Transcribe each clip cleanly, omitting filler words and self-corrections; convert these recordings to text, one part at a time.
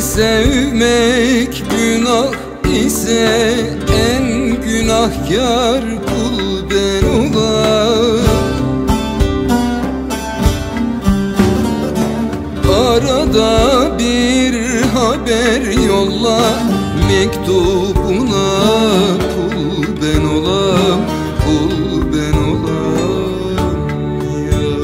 sevmek günah ise en günahkar kul ben olam. Arada bir haber yolla, mektubuna kul ben olam, kul ben olam ya.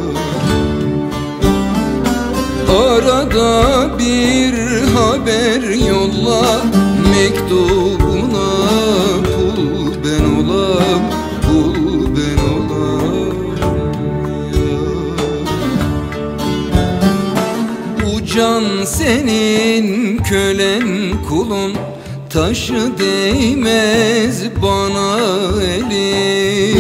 Arada bir haber yolla, mektubuna kul ben olam, kul ben olam ya. Bu can senin, kölen kulun, taşı değmez bana eli.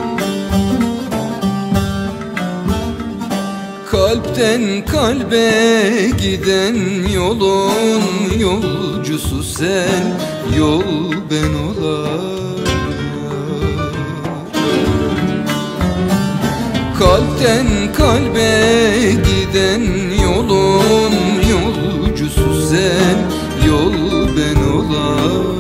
Kalpten kalbe giden yolun yolcusu sen, yol ben olam. Kalpten kalbe giden yolun yolcusu sen, yol ben olam.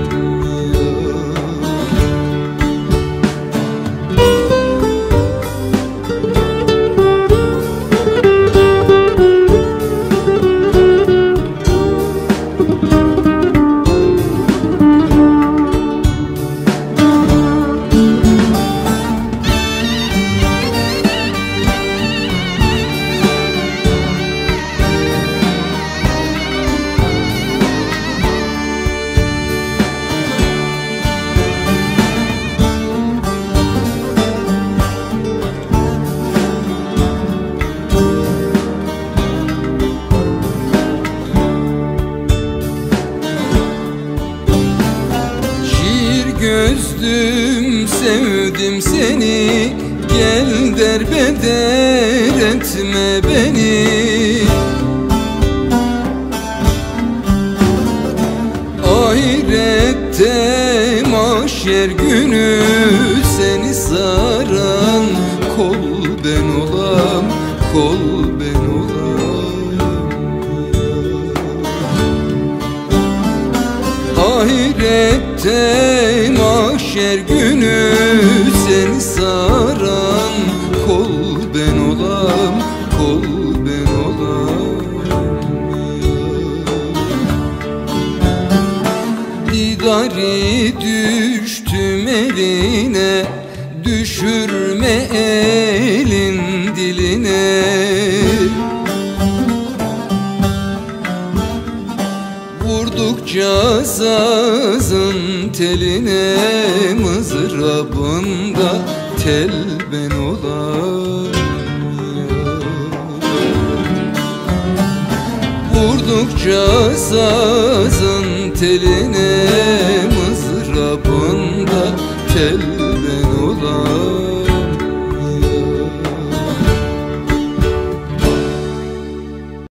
Gözlüm sevdim seni, gel derbeder etme beni. Ahirette mahşer günü seni saran kol ben olam, kol ben olam. Ahirette mahşer günü seni saran kol ben olam, kol ben olam. Didari düştüm eline, düşürme elin diline. Vurdukça sazın teline, mızrabında tel ben olam ya. Vurdukça sazın teline, mızrabında tel ben olam.